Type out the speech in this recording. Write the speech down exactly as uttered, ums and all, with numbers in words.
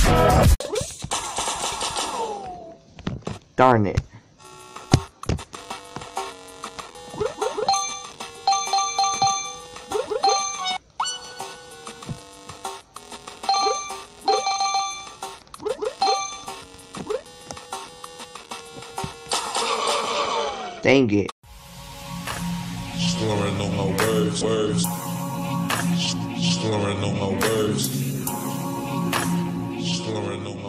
Darn it. Dang it. Slurring on my words, words. Slurring on my words. Slurring on my